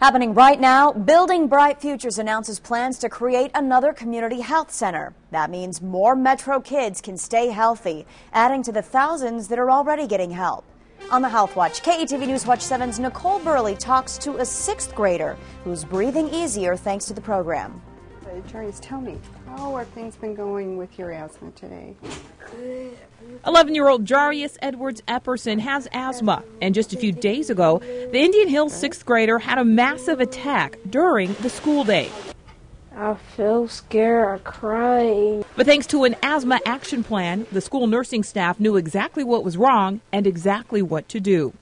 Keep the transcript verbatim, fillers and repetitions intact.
Happening right now, Building Bright Futures announces plans to create another community health center. That means more Metro kids can stay healthy, adding to the thousands that are already getting help. On the Health Watch, K E T V NewsWatch seven's Nichole Berlie talks to a sixth grader who's breathing easier thanks to the program. Attorneys, tell me, how are things been going with your asthma today? eleven-year-old Jarius Edwards Epperson has asthma, and just a few days ago, the Indian Hills sixth grader had a massive attack during the school day. I feel scared, I cry. But thanks to an asthma action plan, the school nursing staff knew exactly what was wrong and exactly what to do.